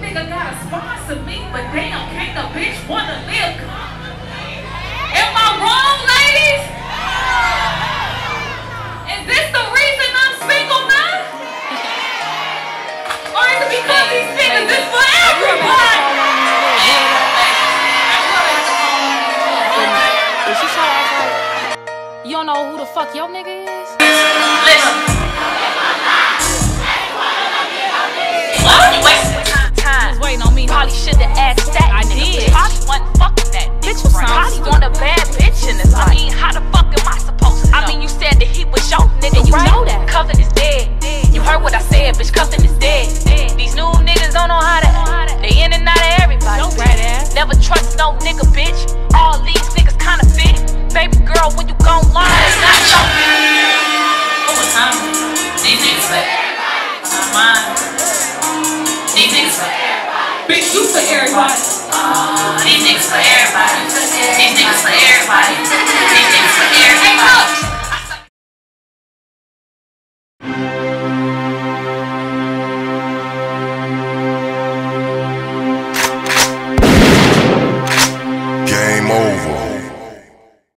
nigga gotta sponsor me, but damn, can't the bitch wanna live? Am I wrong, ladies? Is this the reason I'm single now? Or is it because these niggas is for everybody? You don't know who the fuck your nigga is? Listen. Time. Was waiting on me. Probably should've asked that. I nigga. did. Probably wasn't fucking that Bitch, nigga. you Right. sound Probably stupid. want a bad bitch in his life. I mean, how the fuck am I supposed to know? I mean, you said that he was your nigga, And you right? know that. Cuffin' is dead. You heard what I said, bitch. Cuffin' is dead. These new niggas don't know how to act. They in and out of everybody. Don't rat ass. Never trust no nigga, bitch. All these niggas kinda fit. Baby girl, when you gon' lie, it's not so. Over time, these niggas for mine. These niggas for bitch, you for everybody. These niggas for everybody. These niggas for everybody. These niggas for everybody.